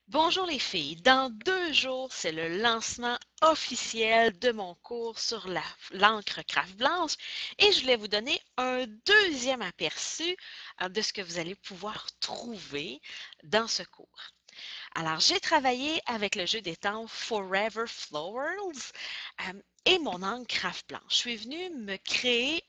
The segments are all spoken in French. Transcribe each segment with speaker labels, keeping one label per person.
Speaker 1: Bonjour les filles, dans 2 jours, c'est le lancement officiel de mon cours sur l'encre craft blanche et je voulais vous donner un deuxième aperçu de ce que vous allez pouvoir trouver dans ce cours. Alors, j'ai travaillé avec le jeu des temps Forever Flowers et mon encre craft blanche. Je suis venue me créer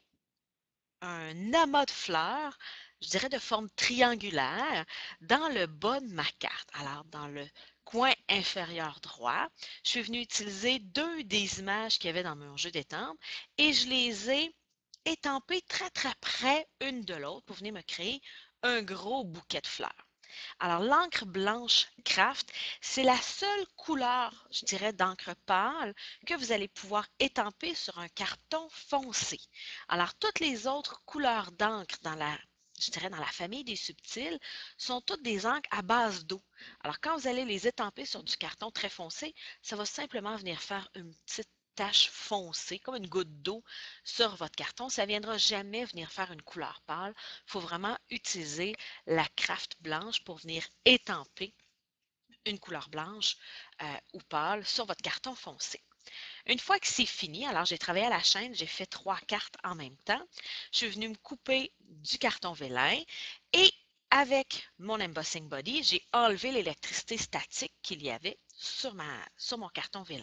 Speaker 1: un amas de fleurs, je dirais de forme triangulaire, dans le bas de ma carte. Alors, dans le coin inférieur droit, je suis venue utiliser deux des images qu'il y avait dans mon jeu d'étampes et je les ai étampées très très près une de l'autre pour venir me créer un gros bouquet de fleurs. Alors, l'encre blanche Craft, c'est la seule couleur, je dirais, d'encre pâle que vous allez pouvoir étamper sur un carton foncé. Alors, toutes les autres couleurs d'encre je dirais, dans la famille des subtils, sont toutes des encres à base d'eau. Alors, quand vous allez les étamper sur du carton très foncé, ça va simplement venir faire une petite tache foncée, comme une goutte d'eau sur votre carton. Ça ne viendra jamais venir faire une couleur pâle. Il faut vraiment utiliser la craft blanche pour venir étamper une couleur blanche ou pâle sur votre carton foncé. Une fois que c'est fini, alors j'ai travaillé à la chaîne, j'ai fait 3 cartes en même temps. Je suis venue me couper du carton vélin et avec mon embossing body, j'ai enlevé l'électricité statique qu'il y avait sur mon carton vélin.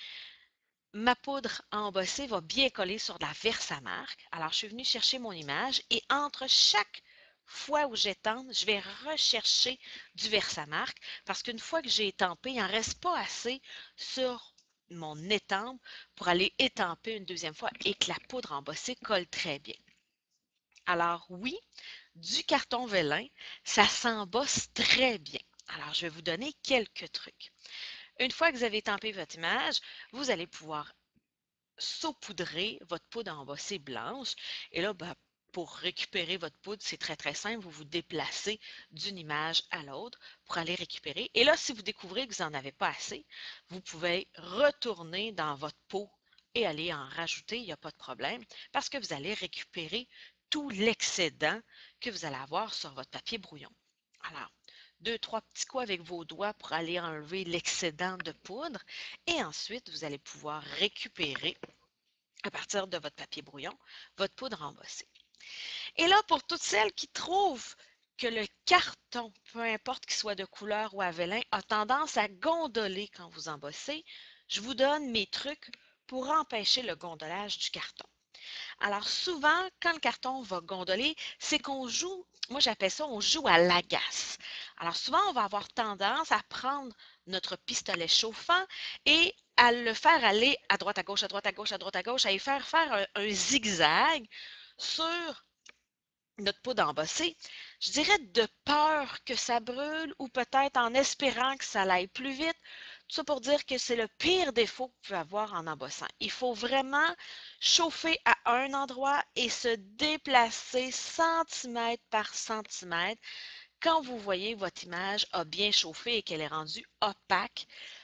Speaker 1: Ma poudre à embosser va bien coller sur de la Versamark. Alors, je suis venue chercher mon image et entre chaque fois où j'étampe, je vais rechercher du Versamark parce qu'une fois que j'ai étampé, il n'en reste pas assez sur mon étampe pour aller étamper une deuxième fois et que la poudre embossée colle très bien. Alors oui, du carton vélin, ça s'embosse très bien. Alors, je vais vous donner quelques trucs. Une fois que vous avez étampé votre image, vous allez pouvoir saupoudrer votre poudre embossée blanche. Et là, ben, pour récupérer votre poudre, c'est très, très simple. Vous vous déplacez d'une image à l'autre pour aller récupérer. Et là, si vous découvrez que vous n'en avez pas assez, vous pouvez retourner dans votre pot et aller en rajouter. Il n'y a pas de problème parce que vous allez récupérer tout l'excédent que vous allez avoir sur votre papier brouillon. Alors, deux, trois petits coups avec vos doigts pour aller enlever l'excédent de poudre. Et ensuite, vous allez pouvoir récupérer à partir de votre papier brouillon, votre poudre embossée. Et là, pour toutes celles qui trouvent que le carton, peu importe qu'il soit de couleur ou à vélin, a tendance à gondoler quand vous embossez, je vous donne mes trucs pour empêcher le gondolage du carton. Alors souvent, quand le carton va gondoler, c'est qu'on joue, moi j'appelle ça, on joue à l'agace. Alors souvent, on va avoir tendance à prendre notre pistolet chauffant et à le faire aller à droite, à gauche, à droite, à gauche, à droite, à gauche, à y faire un zigzag sur notre poudre embossée, je dirais de peur que ça brûle ou peut-être en espérant que ça aille plus vite. Tout ça pour dire que c'est le pire défaut que vous pouvez avoir en embossant. Il faut vraiment chauffer à un endroit et se déplacer centimètre par centimètre quand vous voyez que votre image a bien chauffé et qu'elle est rendue opaque,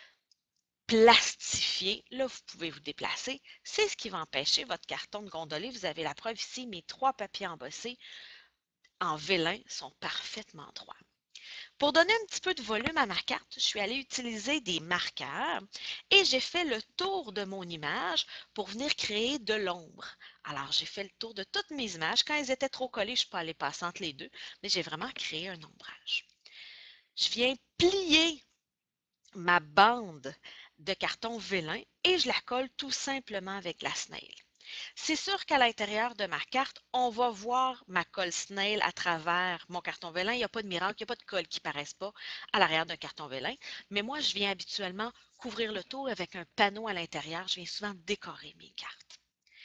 Speaker 1: plastifiée. Là, vous pouvez vous déplacer. C'est ce qui va empêcher votre carton de gondoler. Vous avez la preuve ici, mes 3 papiers embossés en vélin sont parfaitement droits. Pour donner un petit peu de volume à ma carte, je suis allée utiliser des marqueurs et j'ai fait le tour de mon image pour venir créer de l'ombre. Alors, j'ai fait le tour de toutes mes images. Quand elles étaient trop collées, je ne suis pas allée passer entre les deux, mais j'ai vraiment créé un ombrage. Je viens plier ma bande de carton vélin et je la colle tout simplement avec la snail. C'est sûr qu'à l'intérieur de ma carte, on va voir ma colle snail à travers mon carton vélin. Il n'y a pas de miracle, il n'y a pas de colle qui ne paraisse pas à l'arrière d'un carton vélin. Mais moi, je viens habituellement couvrir le tour avec un panneau à l'intérieur. Je viens souvent décorer mes cartes.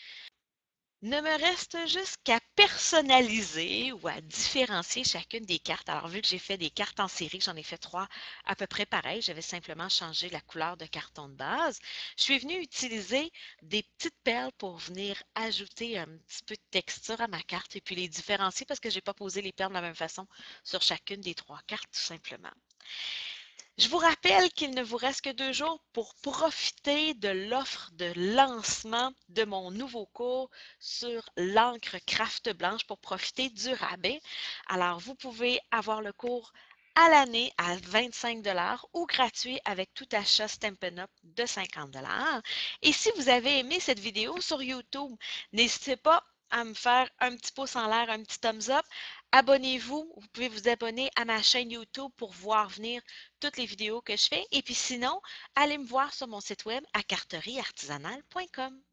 Speaker 1: Ne me reste juste qu'à personnaliser ou à différencier chacune des cartes. Alors, vu que j'ai fait des cartes en série, j'en ai fait 3 à peu près pareilles, j'avais simplement changé la couleur de carton de base. Je suis venue utiliser des petites perles pour venir ajouter un petit peu de texture à ma carte et puis les différencier parce que je n'ai pas posé les perles de la même façon sur chacune des 3 cartes, tout simplement. Je vous rappelle qu'il ne vous reste que 2 jours pour profiter de l'offre de lancement de mon nouveau cours sur l'encre craft blanche pour profiter du rabais. Alors, vous pouvez avoir le cours à l'année à 25 ou gratuit avec tout achat Stampin' Up de 50 Et si vous avez aimé cette vidéo sur YouTube, n'hésitez pas à me faire un petit pouce en l'air, un petit thumbs up. Abonnez-vous, vous pouvez vous abonner à ma chaîne YouTube pour voir venir toutes les vidéos que je fais. Et puis sinon, allez me voir sur mon site web à carterieartisanale.com.